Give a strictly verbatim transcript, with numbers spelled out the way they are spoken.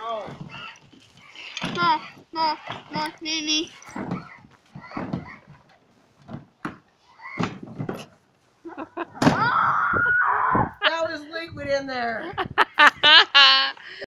Ow. No, no, no, Nini. That was liquid in there.